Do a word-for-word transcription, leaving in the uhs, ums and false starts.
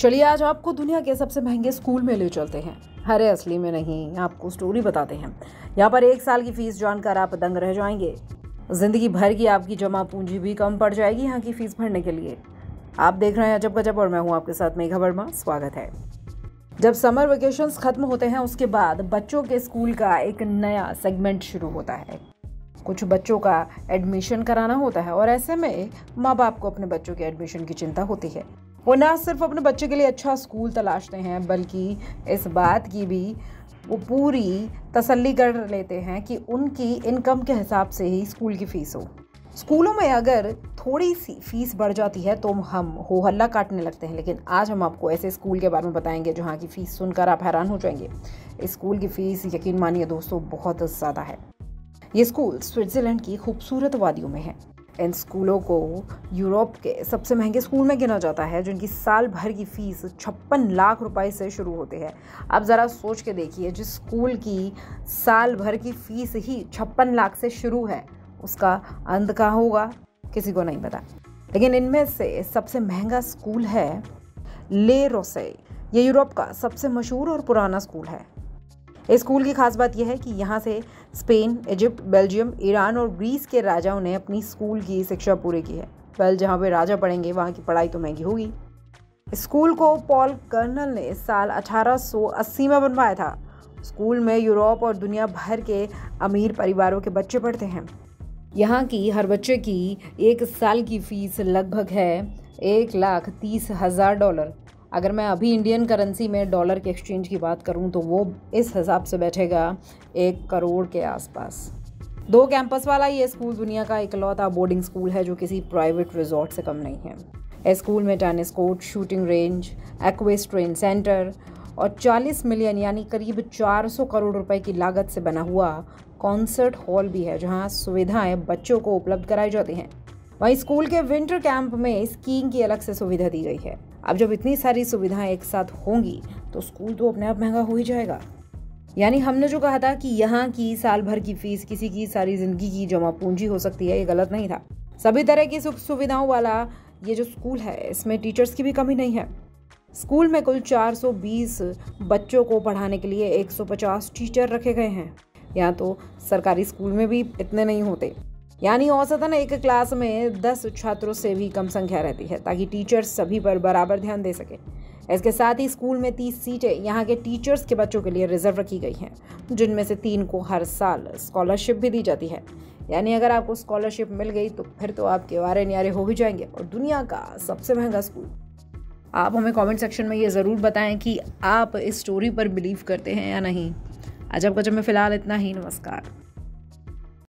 चलिए आज आपको दुनिया के सबसे महंगे स्कूल में ले चलते हैं। अरे असली में नहीं, आपको स्टोरी बताते हैं। यहाँ पर एक साल की फीस जानकर आप दंग रह जाएंगे। जिंदगी भर की आपकी जमा पूंजी भी कम पड़ जाएगी यहाँ की फीस भरने के लिए। आप देख रहे हैं अजब गजब और मैं हूँ आपके साथ मेघा वर्मा। स्वागत है। जब समर वेकेशंस खत्म होते हैं उसके बाद बच्चों के स्कूल का एक नया सेगमेंट शुरू होता है। कुछ बच्चों का एडमिशन कराना होता है और ऐसे में माँ बाप को अपने बच्चों के एडमिशन की चिंता होती है। वो ना सिर्फ अपने बच्चे के लिए अच्छा स्कूल तलाशते हैं बल्कि इस बात की भी वो पूरी तसल्ली कर लेते हैं कि उनकी इनकम के हिसाब से ही स्कूल की फीस हो। स्कूलों में अगर थोड़ी सी फीस बढ़ जाती है तो हम हो हल्ला काटने लगते हैं, लेकिन आज हम आपको ऐसे स्कूल के बारे में बताएंगे जहाँ की फ़ीस सुनकर आप हैरान हो जाएंगे। इस स्कूल की फ़ीस यकीन मानिए दोस्तों बहुत ज़्यादा है। ये स्कूल स्विट्ज़रलैंड की खूबसूरत वादियों में है। इन स्कूलों को यूरोप के सबसे महंगे स्कूल में गिना जाता है, जिनकी साल भर की फ़ीस छप्पन लाख रुपए से शुरू होती है। आप ज़रा सोच के देखिए, जिस स्कूल की साल भर की फ़ीस ही छप्पन लाख से शुरू है उसका अंत कहाँ होगा किसी को नहीं पता। लेकिन इनमें से सबसे महंगा स्कूल है ले रोसे। ये यूरोप का सबसे मशहूर और पुराना स्कूल है। इस स्कूल की खास बात यह है कि यहाँ से स्पेन, इजिप्ट, बेल्जियम, ईरान और ग्रीस के राजाओं ने अपनी स्कूल की शिक्षा पूरी की है। वेल, जहाँ पे राजा पढ़ेंगे वहाँ की पढ़ाई तो महंगी होगी। स्कूल को पॉल कर्नल ने साल अठारह सौ अस्सी में बनवाया था। स्कूल में यूरोप और दुनिया भर के अमीर परिवारों के बच्चे पढ़ते हैं। यहाँ की हर बच्चे की एक साल की फीस लगभग है एक लाख तीस हज़ार डॉलर। अगर मैं अभी इंडियन करेंसी में डॉलर के एक्सचेंज की बात करूं तो वो इस हिसाब से बैठेगा एक करोड़ के आसपास। दो कैंपस वाला ये स्कूल दुनिया का इकलौता बोर्डिंग स्कूल है जो किसी प्राइवेट रिजॉर्ट से कम नहीं है। इस स्कूल में tennis court, shooting range, equestrian centre और चालीस मिलियन यानी करीब चार सौ करोड़ रुपए की लागत से बना हुआ कॉन्सर्ट हॉल भी है, जहां सुविधाएं बच्चों को उपलब्ध कराई जाती हैं। वहीं स्कूल के विंटर कैंप में स्कीइंग की अलग से सुविधा दी गई है। अब जब इतनी सारी सुविधाएं एक साथ होंगी तो स्कूल तो अपने आप महंगा हो ही जाएगा। यानी हमने जो कहा था कि यहाँ की साल भर की फीस किसी की सारी जिंदगी की जमा पूंजी हो सकती है, ये गलत नहीं था। सभी तरह की सुख सुविधाओं वाला ये जो स्कूल है इसमें टीचर्स की भी कमी नहीं है। स्कूल में कुल चार सौ बीस बच्चों को पढ़ाने के लिए एक सौ पचास टीचर रखे गए हैं। यहाँ तो सरकारी स्कूल में भी इतने नहीं होते, यानी औसतन एक क्लास में दस छात्रों से भी कम संख्या रहती है ताकि टीचर्स सभी पर बराबर ध्यान दे सके। इसके साथ ही स्कूल में तीस सीटें यहाँ के टीचर्स के बच्चों के लिए रिजर्व रखी गई हैं, जिनमें से तीन को हर साल स्कॉलरशिप भी दी जाती है। यानी अगर आपको स्कॉलरशिप मिल गई तो फिर तो आपके वारे न्यारे हो ही जाएंगे और दुनिया का सबसे महंगा स्कूल। आप हमें कमेंट सेक्शन में ये ज़रूर बताएं कि आप इस स्टोरी पर बिलीव करते हैं या नहीं। अजब गजब में फ़िलहाल इतना ही। नमस्कार।